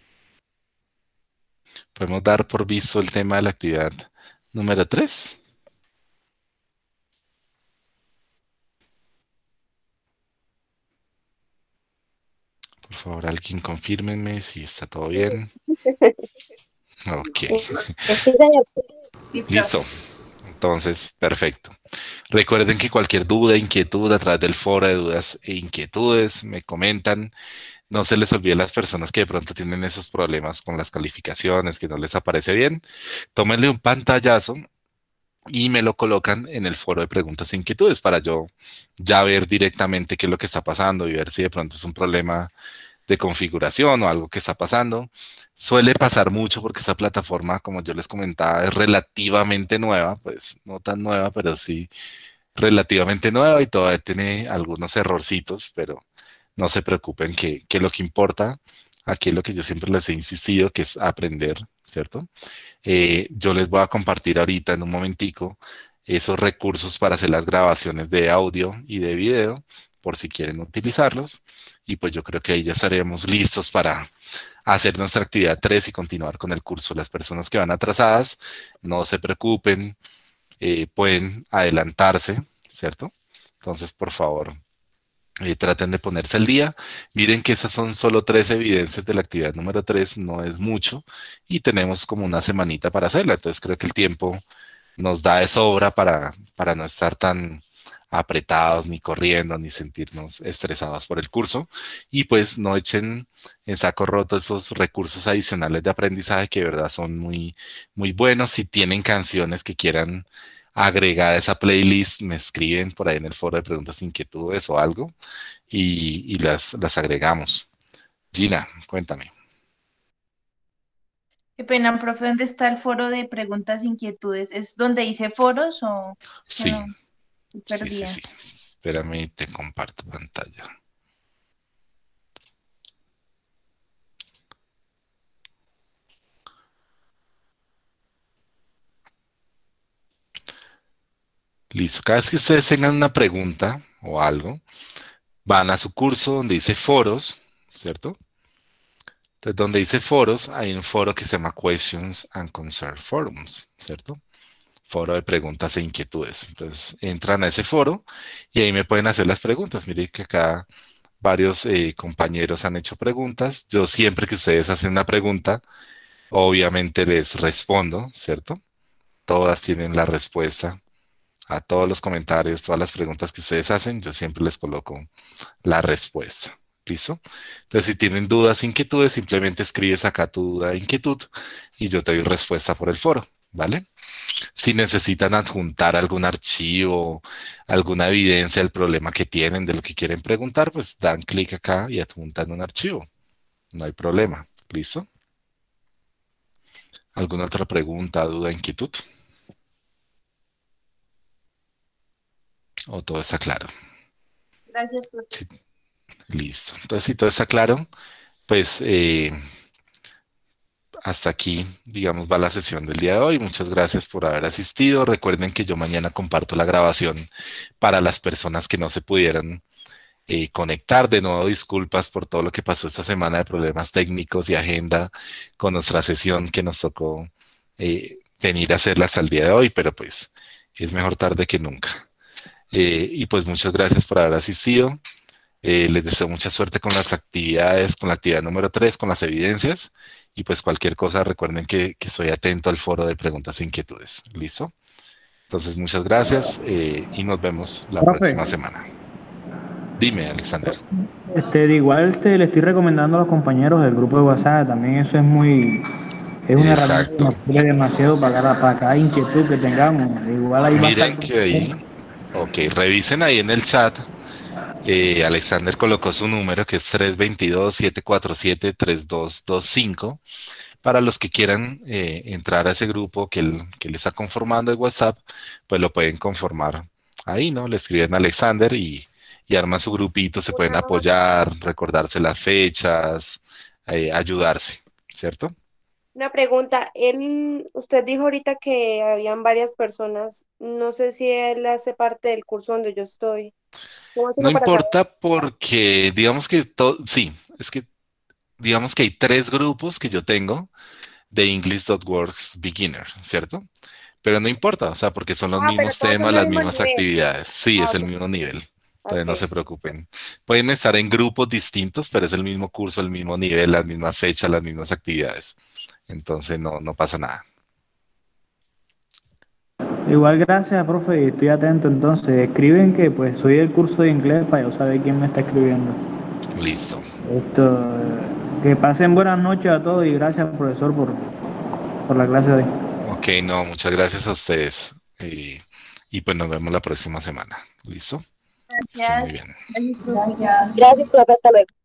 Podemos dar por visto el tema de la actividad número 3. Por favor, alguien confírmenme si está todo bien. Ok. Sí, señor. Listo. Entonces, perfecto. Recuerden que cualquier duda, inquietud a través del foro de dudas e inquietudes me comentan. No se les olvide a las personas que de pronto tienen esos problemas con las calificaciones, que no les aparece bien. Tómenle un pantallazo y me lo colocan en el foro de preguntas e inquietudes para yo ya ver directamente qué es lo que está pasando y ver si de pronto es un problema de configuración o algo que está pasando. Suele pasar mucho porque esta plataforma, como yo les comentaba, es relativamente nueva, pues no tan nueva, pero sí relativamente nueva y todavía tiene algunos errorcitos, pero no se preocupen que lo que importa, aquí es lo que yo siempre les he insistido, que es aprender, ¿cierto? Yo les voy a compartir ahorita en un momentico esos recursos para hacer las grabaciones de audio y de video, por si quieren utilizarlos. Y pues yo creo que ahí ya estaremos listos para hacer nuestra actividad 3 y continuar con el curso. Las personas que van atrasadas, no se preocupen, pueden adelantarse, ¿cierto? Entonces, por favor, traten de ponerse al día. Miren que esas son solo 3 evidencias de la actividad número 3, no es mucho, y tenemos como una semanita para hacerla. Entonces, creo que el tiempo nos da de sobra para no estar tan apretados, ni corriendo, ni sentirnos estresados por el curso. Y pues no echen en saco roto esos recursos adicionales de aprendizaje que de verdad son muy, muy buenos. Si tienen canciones que quieran agregar a esa playlist, me escriben por ahí en el foro de preguntas, inquietudes o algo y las agregamos. Gina, cuéntame. Qué pena, profe, ¿dónde está el foro de preguntas e inquietudes? ¿Es donde dice foros o es que Sí, no? Estoy sí. perdida. Espérame, te comparto pantalla. Listo. Cada vez que ustedes tengan una pregunta o algo, van a su curso donde dice foros, ¿cierto? Entonces, donde dice foros, hay un foro que se llama Questions and Concern Forums, ¿cierto? Foro de preguntas e inquietudes. Entonces, entran a ese foro y ahí me pueden hacer las preguntas. Miren que acá varios compañeros han hecho preguntas. Yo siempre que ustedes hacen una pregunta, obviamente les respondo, ¿cierto? Todas tienen la respuesta a todos los comentarios, todas las preguntas que ustedes hacen, yo siempre les coloco la respuesta. ¿Listo? Entonces, si tienen dudas, inquietudes, simplemente escribes acá tu duda, inquietud y yo te doy respuesta por el foro, ¿vale? Si necesitan adjuntar algún archivo, alguna evidencia del problema que tienen, de lo que quieren preguntar, pues dan clic acá y adjuntan un archivo. No hay problema. ¿Listo? ¿Alguna otra pregunta, duda, inquietud? ¿O todo está claro? Gracias, profe. Sí, listo. Entonces, si todo está claro, pues hasta aquí, digamos, va la sesión del día de hoy. Muchas gracias por haber asistido. Recuerden que yo mañana comparto la grabación para las personas que no se pudieran conectar. De nuevo, disculpas por todo lo que pasó esta semana de problemas técnicos y agenda con nuestra sesión que nos tocó venir a hacerla hasta el día de hoy, pero pues es mejor tarde que nunca. Y pues muchas gracias por haber asistido. Les deseo mucha suerte con las actividades, con la actividad número 3, con las evidencias. Y pues cualquier cosa, recuerden que estoy atento al foro de preguntas e inquietudes. ¿Listo? Entonces, muchas gracias y nos vemos la Profe, próxima semana. Dime, Alexander. de igual le estoy recomendando a los compañeros del grupo de WhatsApp, también eso es una herramienta que Exacto. nos sirve demasiado para cada inquietud que tengamos. Igual ahí va a estar. Miren que ahí, ok, revisen ahí en el chat. Alexander colocó su número que es 322-747-3225. Para los que quieran entrar a ese grupo que él está conformando de WhatsApp, pues lo pueden conformar ahí, ¿no? Le escriben a Alexander y arman su grupito, se pueden Una, apoyar, recordarse las fechas, ayudarse, ¿cierto? una pregunta, usted dijo ahorita que habían varias personas, no sé si él hace parte del curso donde yo estoy. ¿Cómo hace No uno para saber? importa porque digamos que sí, es que digamos que hay 3 grupos que yo tengo de English.works Beginner, ¿cierto? Pero no importa, o sea, porque son los Ah, pero mismos todos son temas, del las mismo mismas nivel. actividades. Sí, Ah, es el ok, mismo nivel. Entonces no se ok. preocupen. Pueden estar en grupos distintos, pero es el mismo curso, el mismo nivel, las mismas fechas, las mismas actividades. Entonces no pasa nada. Igual gracias, profe, y estoy atento entonces. Escriben que pues soy del curso de inglés para yo saber quién me está escribiendo. Listo. Que pasen buenas noches a todos y gracias, profesor, por la clase de hoy. Ok, no, muchas gracias a ustedes. Y pues nos vemos la próxima semana. ¿Listo? Que estén muy Gracias. bien. Gracias, profe. Gracias, profe, hasta luego.